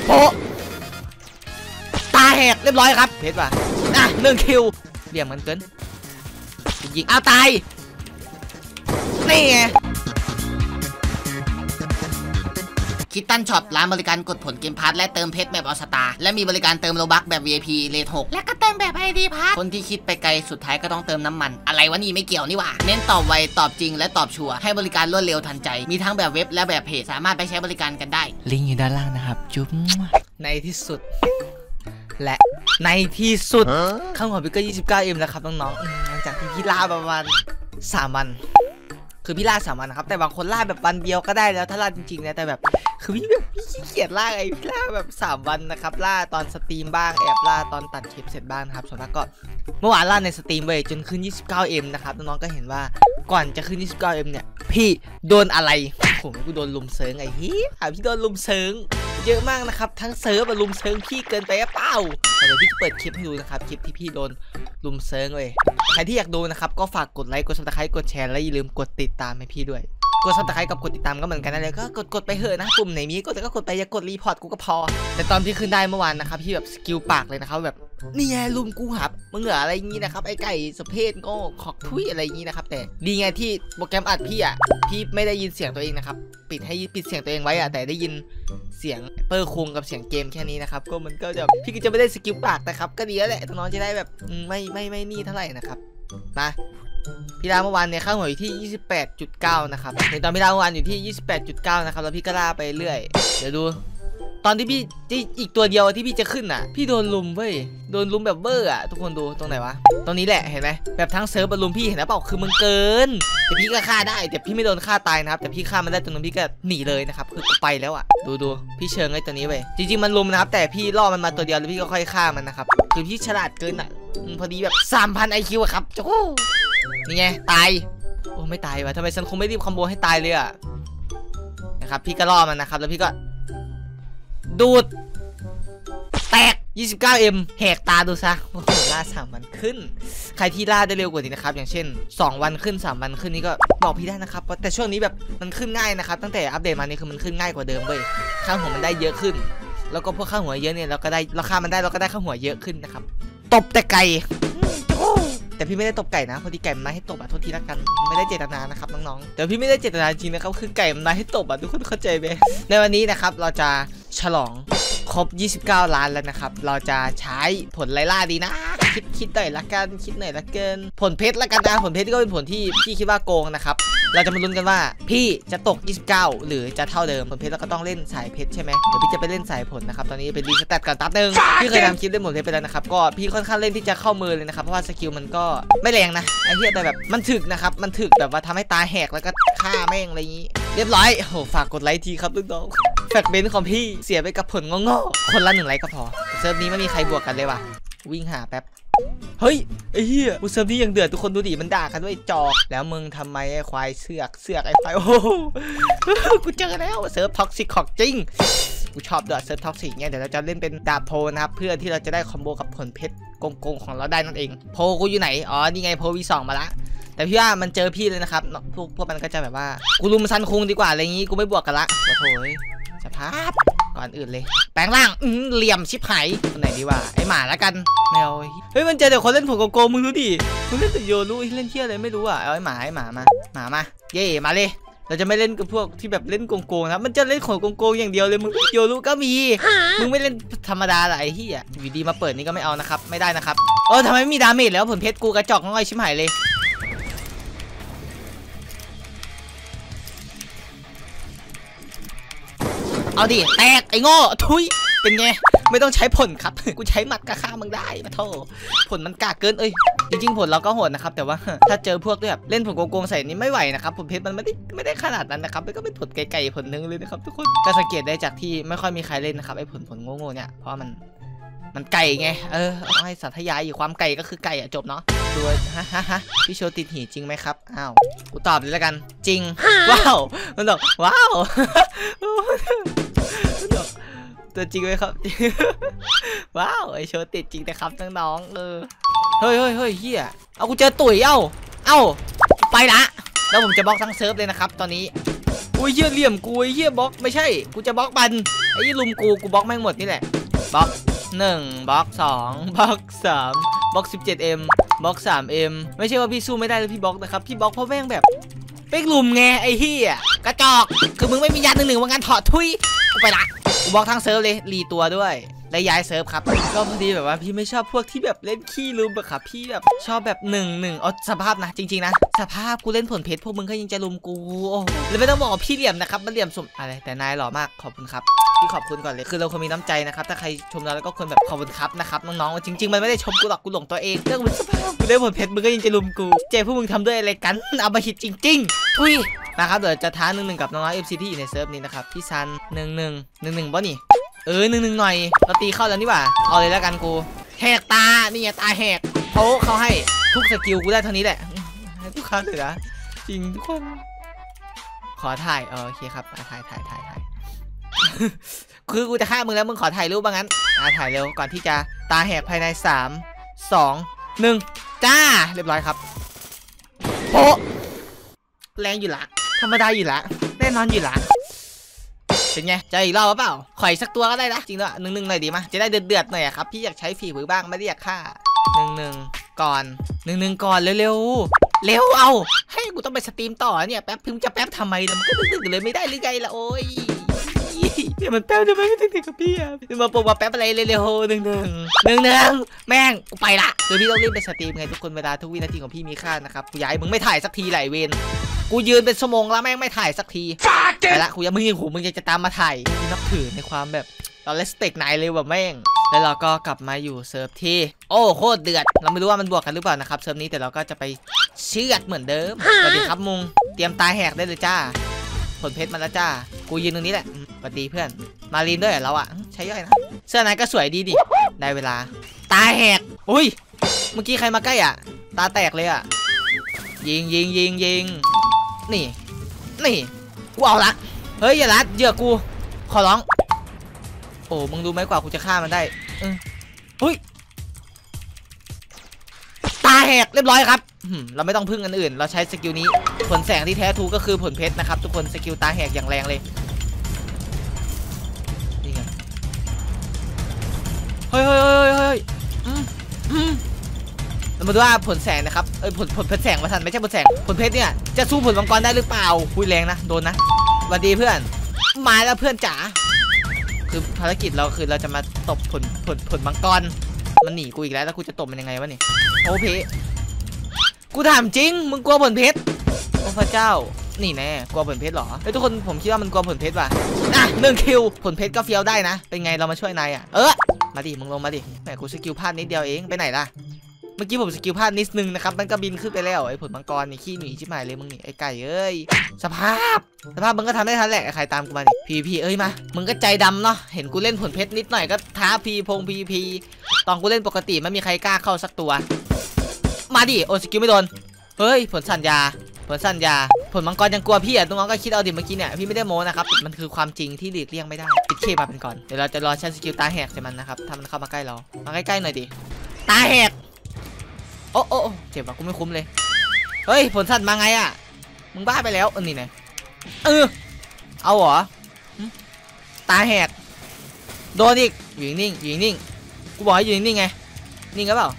โปตาแหกเรียบร้อยครับเพชรว่ะ1 คิวเหลี่ยมมันเกินยิงเอาตายนี่ไงคิตตันช็อปร้านบริการกดผลเกมพาร์ทและเติมเพชรแบบออสตาและมีบริการเติมโลบัคแบบ VIP เลท 6และก็เติมแบบ ID พาร์ทคนที่คิดไปไกลสุดท้ายก็ต้องเติมน้ำมันอะไรวะนี่ไม่เกี่ยวนี่หว่าเน้นตอบไวตอบจริงและตอบชัวร์ให้บริการรวดเร็วทันใจมีทั้งแบบเว็บและแบบเพจสามารถไปใช้บริการกันได้ลิงก์อยู่ด้านล่างนะครับจุ๊บในที่สุดและในที่สุดข้างหัวพี่ก็ 29M แล้วครับน้องๆหลังจากที่พี่ล่าประมาณ3 วันคือพี่ล่า3 วันนะครับแต่บางคนล่าแบบวันเดียวก็ได้แล้วถ้าล่าจริงๆนะแต่แบบคือพี่ขี้เกียจล่าพี่ล่าแบบ3 วันนะครับล่าตอนสตรีมบ้างแอบล่าตอนตัดคลิปเสร็จบ้างครับส่วนมากก็เมื่อวานล่าในสตรีมเว้ยจนขึ้น 29M นะครับน้องๆก็เห็นว่าก่อนจะขึ้น 29M เนี่ยพี่โดนอะไรผมกูโดนลุมเซิงไอ้เหี้ยพี่โดนลุมเซิงเยอะมากนะครับทั้งเซิร์ฟลุมเซิงพี่เกินไปเปล่าเดี๋ยวพี่จะเปิดคลิปให้ดูนะครับคลิปที่พี่โดนลุมเซิงเลยใครที่อยากดูนะครับก็ฝากกดไลค์กดซับสไครต์กดแชร์และอย่าลืมกดติดตามให้พี่ด้วยกดซับสไครต์กับกดติดตามก็เหมือนกันนะเลยก็กดไปเถอะนะปุ่มไหนมีก็กดไปอย่ากดรีพอร์ตกูก็พอแต่ตอนที่ขึ้นได้เมื่อวานนะครับพี่แบบสกิลปากเลยนะครับแบบนี่ไงลุมกูหับมึงเหลืออะไรงี้นะครับไอ้ไก่สเพศก็ขอกทุยอะไรงี้นะครับแต่ดีไงที่โปรแกรมอัดพี่ไม่ได้ยินเสียงตัวเองนะครับปิดเสียงตัวเองไว้แต่ได้ยินเสียงเปอร์คุงกับเสียงเกมแค่นี้นะครับก็มันก็จะพี่ก็จะไม่ได้สกิลปากนะครับก็ดีแล้วแหละน้องจะได้แบบไม่นี่เท่าไหร่นะครับนะพี่ล่าเมื่อวานเนี่ยค่าหัวอยู่ที่ 28.9 นะครับในตอนพี่ล่าเมื่อวานอยู่ที่ 28.9 นะครับแล้วพี่ก็ล่าไปเรื่อยเดี๋ยวดูตอนที่พี่อีกตัวเดียวที่พี่จะขึ้นพี่โดนลุมเว้ยโดนลุมแบบเบอร์ทุกคนดูตรงไหนวะตรงนี้แหละเห็นไหมแบบทั้งเซิร์ฟลุมพี่เห็นนะเปล่าคือมึงเกินแต่พี่ก็ฆ่าได้แต่พี่ไม่โดนฆ่าตายนะครับแต่พี่ฆ่ามันได้จนนั้นพี่ก็หนีเลยนะครับคือไปแล้วดูพี่เชิงไอ้ตัวนี้เว้ยจริงๆมันลุมนะครับแต่พี่ล่อมันมาตัวเดียวแล้วพี่ก็ค่อยฆ่ามันนะครับคือพี่ฉลาดเกินพอดีแบบ 3,000 IQ ครับโอ้นี่ไงตายโอ้ไม่ตายวะทำไมฉันคงไม่รีบคอมโบให้ตายเลยนะครับพี่ก็ล่อมันนะครับแล้วพี่ก็ดูดแตก 29M แหกตาดูซะโอ้โหล่า3 วันขึ้นใครที่ล่าได้เร็วกว่านี้นะครับอย่างเช่น2 วันขึ้น3 วันขึ้นนี่ก็บอกพี่ได้นะครับแต่ช่วงนี้แบบมันขึ้นง่ายนะครับตั้งแต่อัปเดตมานี่คือมันขึ้นง่ายกว่าเดิมเว้ยค่าหัวมันได้เยอะขึ้นแล้วก็พวกค่าหัวเยอะเนี่ยเราก็ได้ราคามันได้เราก็ได้ค่าหัวเยอะขึ้นนะครับตบแต่ไก่แต่พี่ไม่ได้ตบไก่นะพอดีไก่มันมาให้ตบโทษทีละกันไม่ได้เจตนานะครับน้องๆแต่พี่ไม่ได้เจตนาจริงนะครับคือไก่มันมาให้ตบทุกคนเข้าใจไหมในวันนี้นะครับเราจะฉลองครบ29 ล้านแล้วนะครับเราจะใช้ผลไล่ล่าดีนะคิดหน่อยละกันคิดหน่อยละเกินผลเพชรละกันนะผลเพชรก็เป็นผลที่พี่คิดว่าโกงนะครับเราจะมาลุ้นกันว่าพี่จะตก29หรือจะเท่าเดิมผลเพชรเราก็ต้องเล่นสายเพชรใช่ไหมเดี๋ยวพี่จะไปเล่นสายผลนะครับตอนนี้เป็นรีสแตทกันแป๊บนึงพี่เคยทำคลิปเล่นผลเพชรไปแล้วนะครับก็พี่ค่อนข้างเล่นที่จะเข้ามือเลยนะครับเพราะว่าสกิลมันก็ไม่แรงนะไอ้เหี้ยแต่แบบมันถึกนะครับมันถึกแบบว่าทำให้ตาแหกแล้วก็ฆ่าแม่งอะไรอย่างนี้เรียบร้อยโอ้ฝากกดไลค์ทีครับน้องแฟกเบนของพี่เสียไปกับผลงอๆคนละ1 ไลค์ก็พอเซิร์ฟนี้ไม่มีใครบวกกันเลยว่ะวิ่งหาแป๊บเฮ้ยไอ้เหี้ยกูเซิร์ฟนี้ยังเดือดทุกคนดูดิมันด่ากันด้วยจอกแล้วมึงทำไมไอ้ควายเสือกไอ้ควายโอ้โหกูเจอแล้วเซิร์ฟท็อกซิกของจริงกูชอบด้วยเซิร์ฟท็อกซิกเนี่ยเดี๋ยวเราจะเล่นเป็นดาบโพนะครับเพื่อที่เราจะได้คอมโบกับผลเพชรโกงของเราได้นั่นเองโพกูอยู่ไหนอ๋อนี่ไงโพV2มาละแต่พี่ว่ามันเจอพี่เลยนะครับพวกมันก็จะแบบว่ากูลุมซันคุงดีกว่าอะไรงี้กูไม่บวกกันละโอ้โหสภาพก่อนอื่นเลยแปลงร่างเหลี่ยมชิบหายคนไหนดีวะไอหมาละกันแมวเฮ้ยมันเจอแต่คนเล่นผงโกงมึงดูดิมึงเล่นแต่โยรู้เล่นเที่ยอะไรไม่รู้อ่ะเอาไอหมามาเย่มาเลยเราจะไม่เล่นกับพวกที่แบบเล่นโกงนะมันจะเล่นของโกงอย่างเดียวเลยมึงโยรู้ก็มีมึงไม่เล่นธรรมดาอะไรที่อยู่ดีมาเปิดนี่ก็ไม่เอานะครับไม่ได้นะครับทำไมไม่มีดาเมจแล้วผลเพชรกูกระจอกง่อยชิบหายเลยเอาดิแตกไอ้โง่ทุยเป็นไงไม่ต้องใช้ผลครับกูใช้หมัดกระฆ่ามึงได้มาโทษผลมันกากเกินจริงๆผลเราก็โหดนะครับแต่ว่าถ้าเจอพวกแบบเล่นผลโกงใส่นี่ไม่ไหวนะครับผลเพชรมันไม่ได้ขนาดนั้นนะครับมันก็เป็นผลไก่ผลนึงเลยนะครับทุกคนก็สังเกตได้จากที่ไม่ค่อยมีใครเล่นนะครับไอ้ผลโง่เนี่ยเพราะมันไก่ไงเอาให้สัตยายอยู่ความไก่ก็คือไก่จบเนาะดูฮะพี่โชว์ติดหีจริงไหมครับอ้าวกูตอบเลยแล้วกันจริงว้าวมันบอกว้าวตัวจริงไหมครับว้าวไอโชว์ติดจริงนะครับน้องๆเฮ้ยเฮียเอากูเจอตุ๋ยเอ้าไปละแล้ว แล้วผมจะบล็อกทั้งเซิร์ฟเลยนะครับตอนนี้อุ้ยเหี้ยเหลี่ยมกูเหี้ยบล็อกไม่ใช่กูจะบล็อกมันไอ้ลุมกูบล็อกแม่งหมดนี่แหละบล็อก1บล็อก2บล็อก3บล็อก 17M บล็อก 3M ไม่ใช่ว่าพี่สู้ไม่ได้เลยพี่บล็อกนะครับพี่บล็อกเพราะแม่งแบบเป๊กลุมไงไอ้เหี้ยกระจอกคือมึงไม่มียา1-1ว่างั้นถอดทุยกูไปละกูบล็อกทั้งเซิร์ฟเลยรีตัวด้วยได้ย้ายเซิร์ฟครับก็พอดีแบบว่าพี่ไม่ชอบพวกที่แบบเล่นขี้ลุมแบบครับพี่แบบชอบแบบ1-1เอาสภาพนะจริงๆนะสภาพกูเล่นผลเพชรพวกมึงก็ยังจะลุมกูโอ้แล้วไม่ต้องบอกพี่เหลี่ยมนะครับมันเหลี่ยมสมอะไรแต่นายหล่อมากขอบคุณครับพี่ขอบคุณก่อนเลยคือเราควรมีน้ำใจนะครับถ้าใครชมเราแล้วก็ควรแบบขอบคุณครับนะครับน้องๆจริงๆมันไม่ได้ชมกูหรอกกูหลงตัวเองเรื่องมันสภาพกูเล่นผลเพชรมึงก็ยังจะลุมกูเจ๊พวกมึงทำด้วยอะไรกันเอามาหิดจริงๆทุยนะครับเดี๋ยวจะท้า1-1กับน้องๆ FC ที่อยู่ในเซิร์ฟนี้นะครับพี่ซัน1-1บ่นี่1-1หน่อยเราตีเข้าแล้วนี่หว่าเอาเลยแล้วกันกูแหกตานี่ไงตาแหกเขาให้ทุกสกิลกูได้เท่านี้แหละให้ทุกครั้งเลยนะจริงทุกคนขอถ่ายโอเคครับถ่ายคือกูจะฆ่ามึงแล้วมึงขอถ่ายรูปบ้างงั้นถ่ายเร็วก่อนที่จะตาแหกภายใน3 2 1จ้าเรียบร้อยครับโป๊ะแรงอยู่ละธรรมดาอยู่ละแน่นอนอยู่ละเป็นไงจะอีกรอบเปล่าขออีกสักตัวก็ได้นะจริงด้วย1-1หน่อยดีมั้ยจะได้เดือดหน่อยอะครับพี่อยากใช้ฝีมือบ้างไม่ได้อยากฆ่า1-1ก่อน1-1ก่อนเร็วเอาให้กูต้องไปสตรีมต่อเนี่ยแป๊บพึ่งจะแป๊บทำไมล่ะมันก็ดึกเลยไม่ได้หรือไงล่ะโอ้ยเดี๋ยวมันแป๊บเดี๋ยวมันไม่ถึงกับพี่อะมาปกมาแป๊บอะไรเร็ว1-1แม่งกูไปละเดี๋ยวพี่ต้องรีบไปสตรีมไงทุกคนเวลาทุกวินาทีของพี่มีค่านะครับกูย้ายมึงไม่ถ่ายสักทีไหลเวนกูยืนเป็นชั่วโมงแล้วแม่งไม่ถ่ายสักทีไปละกูยังมึงจะตามมาถ่ายนับถือในความแบบเราเลสเต็กนายเลยว่ะแม่งแล้วเราก็กลับมาอยู่เซิร์ฟที่โอ้โคตรเดือดเราไม่รู้ว่ามันบวกกันหรือเปล่านะครับเซิร์ฟนี้แต่เราก็จะไปเชือดเหมือนเดิมสวัสดีครับมุงเตรียมตาแหกได้เลยจ้าผลเพชรมาแล้วจ้ากูยืนตรงนี้แหละสวัสดีเพื่อนมาลีนด้วยเราอะใช้ย่อยนะเสื้อไหนก็สวยดีดิได้เวลาตาแหกอุ้ยเมื่อกี้ใครมาใกล้อ่ะตาแตกเลยอ่ะยิงนี่กูเอาละเฮ้ยอย่าลัดเหยื่อกูขอร้องโอ้มึงรู้ไหมกว่ากูจะฆ่ามันได้เฮ้ยตาแหกเรียบร้อยครับเราไม่ต้องพึ่งอันอื่นเราใช้สกิลนี้ผลแสงที่แท้ทูก็คือผลเพชรนะครับทุกคนสกิลตาแหกอย่างแรงเลยนี่ไงเฮ้ยเรามาดูว่าผลแสงนะครับผลเพชรแสงมาทันไม่ใช่ผลแสงผลเพชรเนี่ยจะสู้ผลมังกรได้หรือเปล่าคุยแรงนะโดนนะสวัสดีเพื่อนมาแล้วเพื่อนจ๋าคือภารกิจเราคือเราจะมาตบผลมังกรมันหนีกูอีกแล้วกูจะตบมันยังไงวะนี่โอเพกูถามจริงมึงกลัวผลเพชรโอ้พระเจ้านี่แน่กลัวผลเพชรหรอทุกคนผมคิดว่ามันกลัวผลเพชรว่ะ1 คิวผลเพชรก็เฟี้ยวได้นะเป็นไงเรามาช่วยนายอ่ะมาดิมึงลงมาดิแหมกูสกิลพลาดนิดเดียวเองไปไหนล่ะเมื่อกี้ผมสกิลพลาดนิดนึงนะครับมันก็บินขึ้นไปแล้วไอ้ผลมังกรนี่ขี้หนีชิบหายเลยมึงนี่ไอ้ไก่เอ้ยสภาพมึงก็ทำได้ทันแหละใครตามกูมาดิพีมามึงก็ใจดำเนาะเห็นกูเล่นผลเพชรนิดหน่อยก็ท้าพีตอนกูเล่นปกติไม่มีใครกล้าเข้าสักตัวมาดิโอสกิลไม่โดนเฮ้ยผลสัญญาผลมังกรยังกลัวพี่อ่ะน้องก็คิดเอาดิเมื่อกี้เนี่ยพี่ไม่ได้โม้นะครับมันคือความจริงที่หลีกเลี่ยงไม่ได้ปิดเคมาเป็นก่อนเดี๋ยวเราจะรอใช้สกิลตาแหกใส่มันนะครับถ้ามันเข้ามาใกล้เรามาใกล้ๆหน่อยดิตาแหกโอ้เจ็บว่ะกูไม่คุ้มเลยเฮ้ยผลสัตว์มาไงอ่ะมึงบ้าไปแล้วนี่ไงเอาเหรอตาแหกโดนอีกอยู่นิ่งกูบอกให้อยู่นิ่งไงนิ่งหรือเปล่า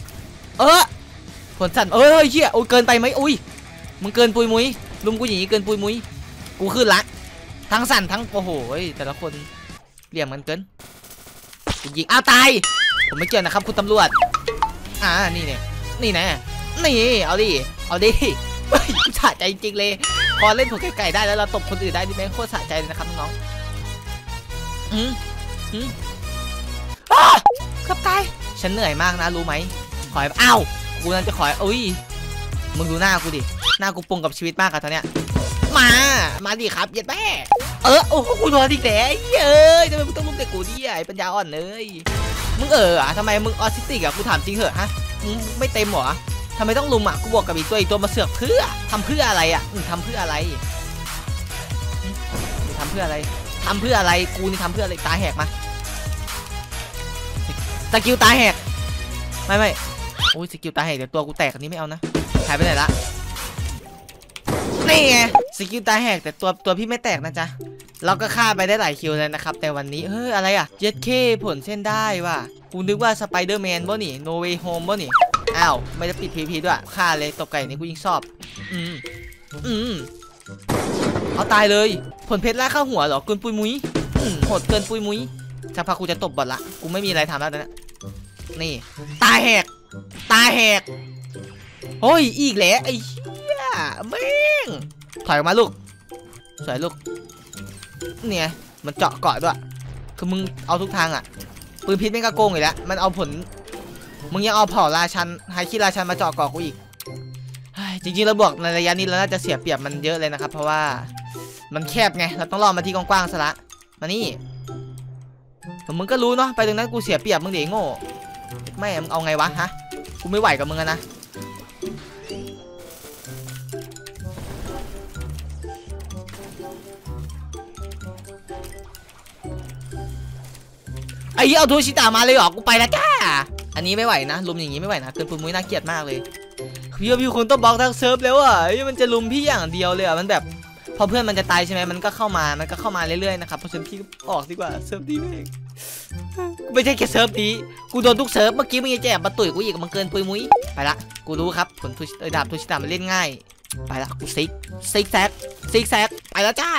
ผลสัตว์เชี่ยโอ้ยเกินไปไหมอุ้ยมึงเกินปุยมุ้ยลุมกูอย่างนี้เกินปุยมุ้ยกูขึ้นละทั้งสั่นทั้งโอ้โหแต่ละคนเหลี่ยมกันเกินกูยิงเอาตายผมไม่เกี่ยวนะครับคุณตำรวจนี่แน่นี่เอาดิสะใจจริงเลยพอเล่นผลไก่ได้แล้วเราตบคนอื่นได้ดิแม่งโคตรสะใจเลยนะครับน้องขับตายฉันเหนื่อยมากนะรู้ไหมขอยอ้าวกูนั่นจะขอยมึงดูหน้ากูดิหน้ากูปงกับชีวิตมากอะตอนเนี้ยมาดิครับเย็ดแม่โอ้โหกูโดนอีกแล้วทำไมมึงต้องลุมแต่กูดิไอ้ปัญญาอ่อนเลยมึงทำไมมึงออทิสติกอะกูถามจริงเหรอฮะมึงไม่เต็มหรอทำไมต้องลุมอะกูบอกกับอีกตัวมาเสือกเพื่อทำเพื่ออะไรอะทำเพื่ออะไรทำเพื่ออะไรกูนี่ทำเพื่ออะไรตาแหกมาสกิลตาแหกไม่โอ้ยสกิลตาแหกเดี๋ยวตัวกูแตกอันนี้ไม่เอานะหายไปไหนละนี่ไงสกิลตาแหกแต่ตัวพี่ไม่แตกนะจ๊ะเราก็ฆ่าไปได้หลายคิวเลยนะครับแต่วันนี้อะไรอ่ะเจ็ดเคผลเส้นได้ว่ะกูนึกว่าสไปเดอร์แมนบ่นี่โนเวย์โฮมบ่นี่อ้าวไม่ได้ปิดพีด้วยฆ่าเลยตบไก่นี่กูยิ่งชอบเอาตายเลยผลเพชรล่าเข้าหัวเหรอเกินปุยมุ้ยโหดเกินปุยมุ้ยสักพักกูจะตบบอทละกูไม่มีอะไรทำแล้วนะนี่ตาแหกโอ้ยอีกแล้วไอ้เหี้ยแม่งถอยออกมาลูกสวยลูกเนี่ยมันเจาะเกาะด้วยคือมึงเอาทุกทางอ่ะปืนพิษไม่กระโกงอีกแล้วมันเอาผลมึงยังเอาเผ่าราชันไฮคิราชันมาเจาะเกาะกูอีกจริงๆเราบอกในระยะนี้เราน่าจะเสียเปรียบมันเยอะเลยนะครับเพราะว่ามันแคบไงเราต้องรอมาที่กว้างๆซะละมานี่มึงก็รู้เนาะไปตรงนั้นกูเสียเปรียบมึงเดี๋ยวโง่ไม่มึงเอาไงวะฮะกูไม่ไหวกับมึงนะไอ้เอาโทชิตามาเลยเหรอกูไปแล้วจ้าอันนี้ไม่ไหวนะลุมอย่างนี้ไม่ไหวนะเกินปุยมุ้ยน่าเกลียดมากเลยพี่คนต้องบล็อกทั้งเซิร์ฟแล้วอ่ะมันจะลุมพี่อย่างเดียวเลยอ่ะมันแบบพอเพื่อนมันจะตายใช่ไหมมันก็เข้ามาเรื่อยๆนะครับเพราะฉะนั้นพี่ออกดีกว่าเซิร์ฟดีเองกูไม่ใช่แค่เซิร์ฟนี้กูโดนทุกเซิร์ฟเมื่อกี้มึงจะแจกมาตุ๋ยกูอีกมันเกินปุยมุ้ยไปละกูรู้ครับผลดาบโทชิตามันเล่นง่ายไปละกูซิกแซกไปแล้วจ้า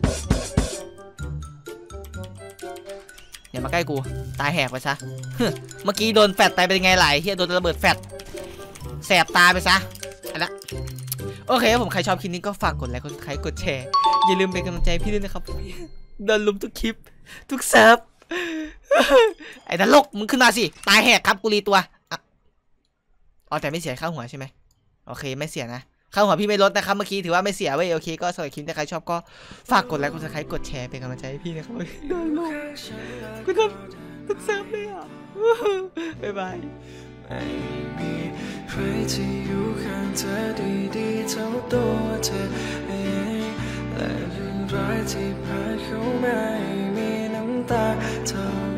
อย่ามาใกล้กูตายแหกไปซะเมื่อกี้โดนแฟดไปเป็นไงไหลเฮียโดนระเบิดแฟดแสบตาไปซะอันละโอเคผมใครชอบคลิปนี้ก็ฝากกดไลค์กดแชร์อย่าลืมเป็นกำลังใจพี่ด้วยนะครับโดนลุมทุกคลิปทุกเซิร์ฟไอ้นรกมึงขึ้นมาสิตายแหกครับกูรีตัวอ๋อแต่ไม่เสียค่าหัวใช่ไหมโอเคไม่เสียนะค่าหัวพี่ไม่ลดนะครับเมื่อกี้ถือว่าไม่เสียเว้ยโอเคก็สำหรับคลิปถ้าใครชอบก็ฝากกดไลค์กดแชร์เป็นกำลังใจให้พี่นะครับโดนลุมกูโดนทุกเซิร์ฟเลยอ่ะบ๊ายบายไม่มีใครที่อยู่ข้างเธอดีๆเท่าตัวเธอเองและเรื่องร้ายที่ผ่านเข้ามาไม่มีน้ำตาเท่า